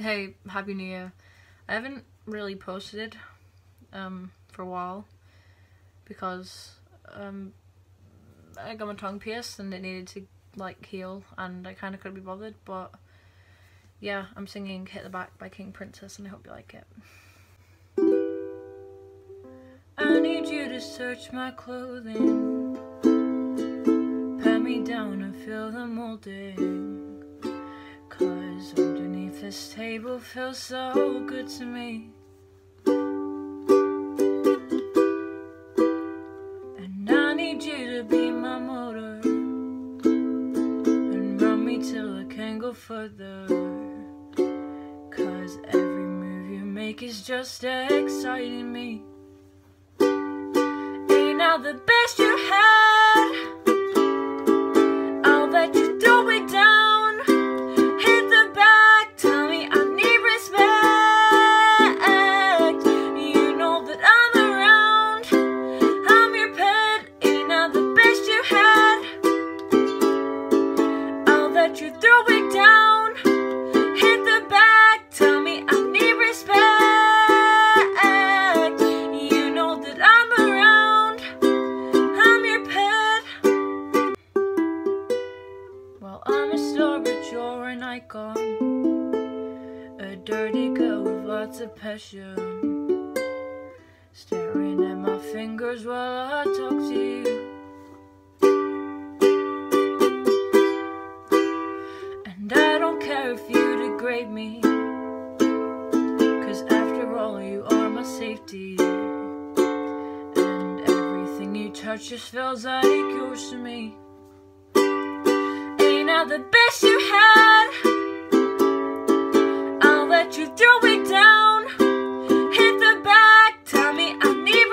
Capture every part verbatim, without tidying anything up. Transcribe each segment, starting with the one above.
Hey, Happy New Year. I haven't really posted um, for a while because um, I got my tongue pierced and it needed to like heal, and I kind of couldn't be bothered, but yeah, I'm singing Hit the Back by King Princess and I hope you like it. I need you to search my clothing, pat me down and feel the molding, 'cause underneath this table feels so good to me. And I need you to be my motor and run me till I can't go further, 'cause every move you make is just exciting me. Ain't I the best you had? I'll let you throw it down. Hit the back, tell me I need respect. You know that I'm around, I'm your pet. Ain't I the best you had? I'll let you throw it down. Hit the back, tell me I need respect. You know that I'm around, I'm your pet. Well, I'm a star, but you're an icon, a dirty girl with lots of passion, staring at my fingers while I talk to you. And I don't care if you degrade me, 'cause after all you are my safety, and everything you touch just feels like yours to me. Ain't I the best you had? I'll let you throw it down. Hit the back, tell me I need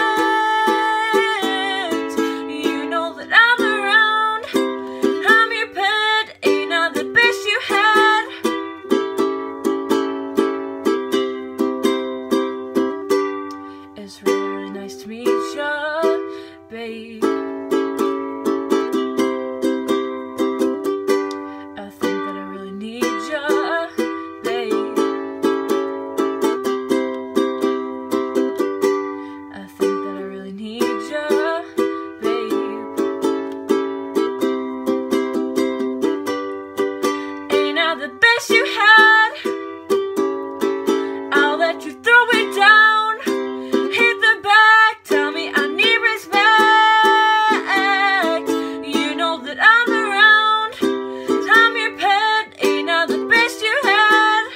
respect. You know that I'm around, I'm your pet. Ain't I the best you had? It's really nice to meet ya, babe. The best you had, I'll let you throw it down. Hit the back, tell me I need respect. You know that I'm around, I'm your pet. Ain't I the best you had?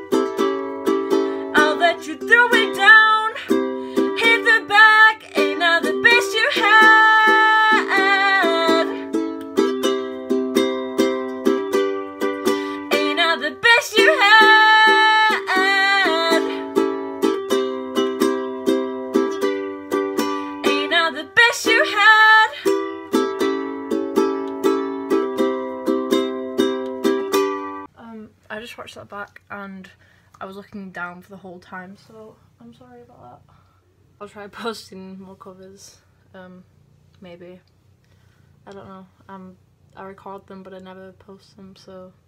I'll let you throw it down. Hit the back, ain't I the best you had? The best you had. Ain't I the best you had? Um, I just watched that back and I was looking down for the whole time, so I'm sorry about that. I'll try posting more covers, um, maybe. I don't know. Um, I record them but I never post them, so